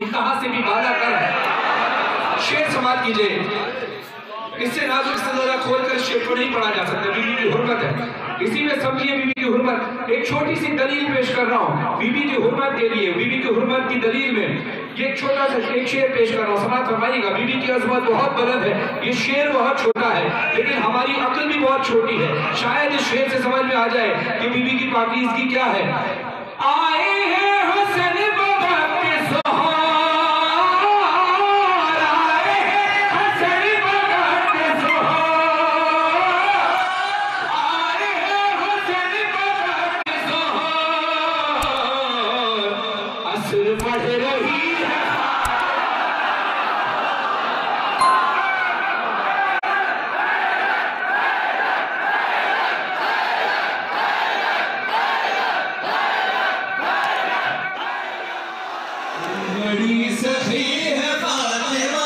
कहां से भी बाला कर है। शेर समाप्त कीजिए। इससे नाजुक से ज्यादा खोलकर शेर को नहीं पढ़ा जा सकता। बीबी की हुर्मत है, इसी में समझिए बीबी की हुर्मत। एक छोटी सी दलील पेश कर रहा हूँ बीबी की हुर्मत के लिए। बीबी की हुर्मत की दलील में ये छोटा सा एक शेर पेश कर रहा हूँ, समाप्त फरमाइएगा। बीबी की अजमत बहुत बुलंद है, ये शेर बहुत छोटा है, लेकिन हमारी अक्ल भी बहुत छोटी है। शायद इस शेर से समझ में आ जाए कि बीबी की पाकीज़गी क्या है। आए हैं हसन पढ़ रही है। बड़ी सखी है फातिमा,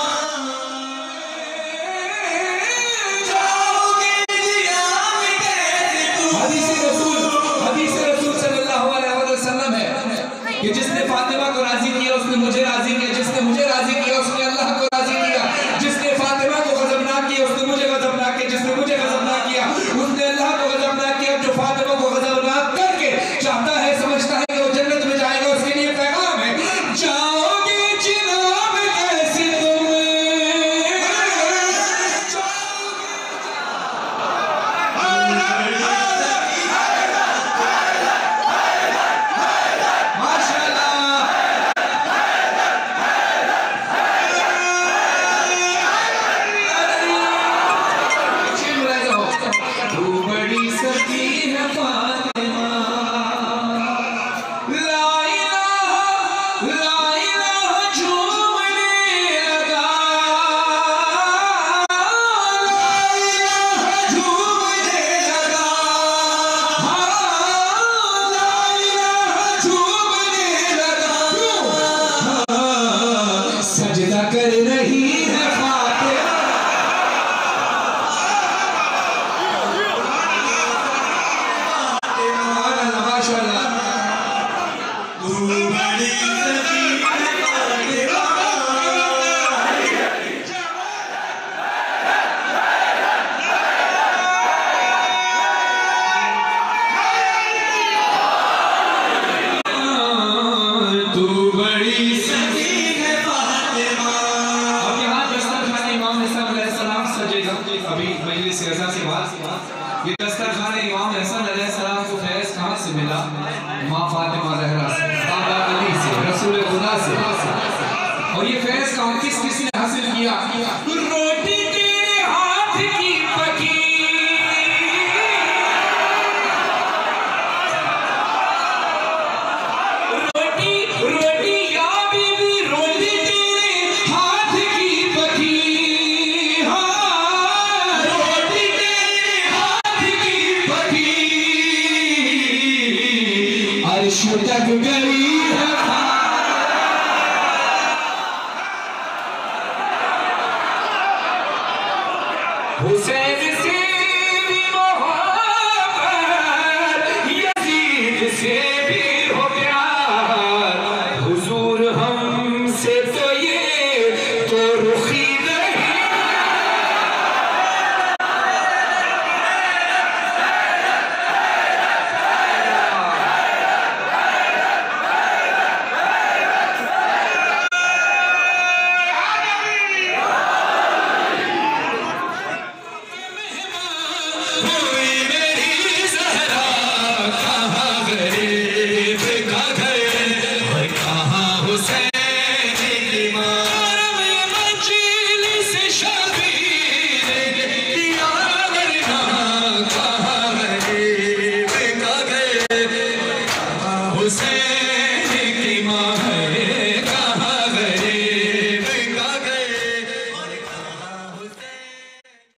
जाओगे जियाम कैसे तू। हदीस रसूल सल्लल्लाहु अलैहि वसल्लम है कि जिसने फातिमा को राजी किया उसने मुझे राजी किया, जिसने मुझे राजी किया उसने अल्लाह को राजी किया, जिसने फातिमा को गजबनाक किया उसने मुझे गजबनाक किया, जिसने मुझे गजबनाक किया उसने अल्लाह को गजबनाक किया। जो फातिमा को गजबनाक करके चाहता है, समझता है कि वो जन्नत में जाएगा, उसके लिए पैगाम है जाओगे जिनाब कैसे तुम। सजदा कर रही है फातिमा, माशाअल्लाह। तू बड़ी सखी है फातिमा, तू बड़ी सखी है फातिमा। अब यहाँ दस्तरखान इमाम हसन अलैहिस्सलाम सजेगा। अभी मजलिस रज़ा से बात, ये दस्तरखान इमाम हसन अलैहिस्सलाम को फैज़ कहाँ से मिला? माँ फातिमा ज़हरा से, बाबा अली से, रसूल खुदा से। और ये फैज़ कहाँ किसने हासिल किया? रोटी तेरे हाथ की पकी, तक गई है हुसैन से भी मोहब्बत, यजीद से भी हो प्यार, हुजूर हमसे तो ये तो रुखी Hussein